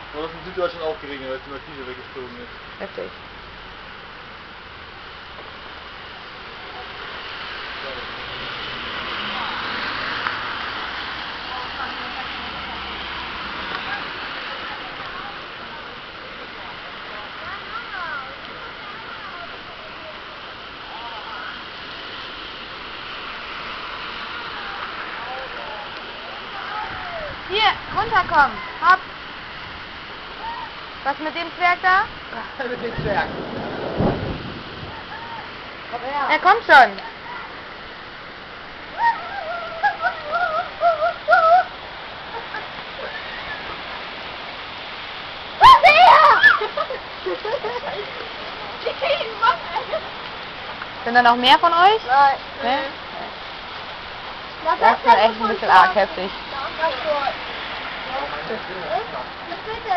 War das in Süddeutschland auch geregnet, als die Markise weggeflogen ist. Heftig. Hier, runterkommen. Hopp. Was mit dem Zwerg da? Mit dem Zwerg. Komm her. Er kommt schon. Sind da noch mehr von euch? Nein. Ne? Das ist schon echt ein bisschen arg heftig. Was